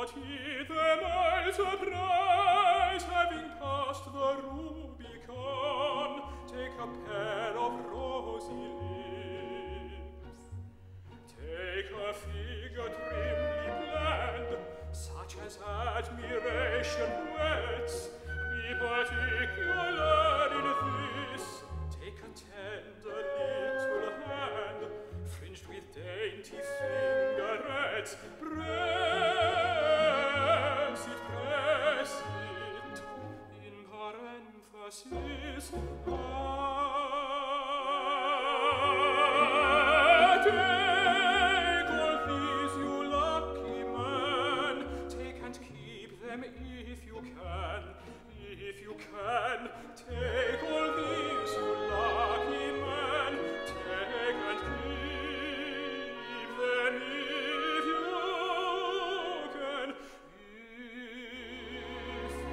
But he them all surprise, having passed the Rubicon, take a pair of rosy lips. Take a figure trimly planned, such as admiration whets. Be particular in this. Take a tender little hand, fringed with dainty fingerets. Press it in parenthesis. Take all these, you lucky man. Take and keep them if you can. If you can, take all these, you lucky man. Take and keep them if you can. If you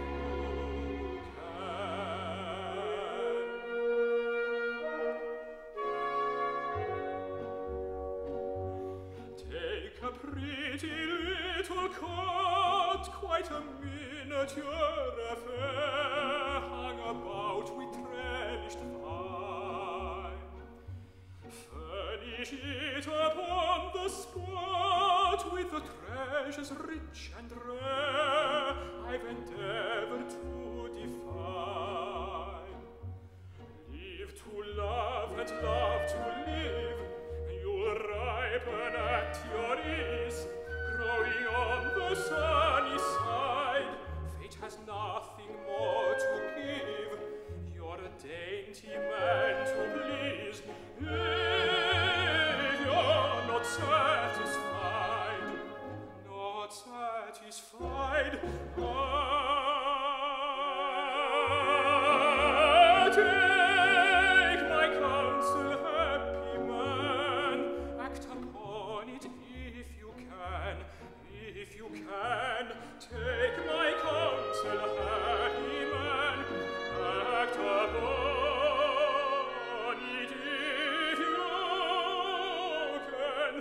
can. Take a pretty little cot, quite a miniature affair, hung about with trellised vine. Furnish it upon the spot with the treasures rich and rare I've endeavored to define. Live to love and love to live, you'll ripen at your ease, growing on the sunny side. Fate has nothing more to give. You're a dainty man to please. If you're not satisfied, take my counsel, happy man. Act upon it if you can. If you can, take my counsel, happy man. Act upon it if you can.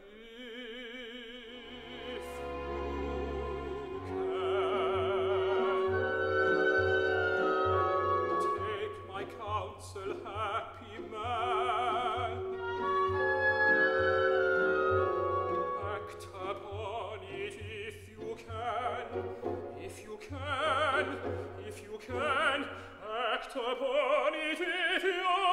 If you can. Take my counsel, happy man. Act upon it if you can. If you can, if you can, act upon it if you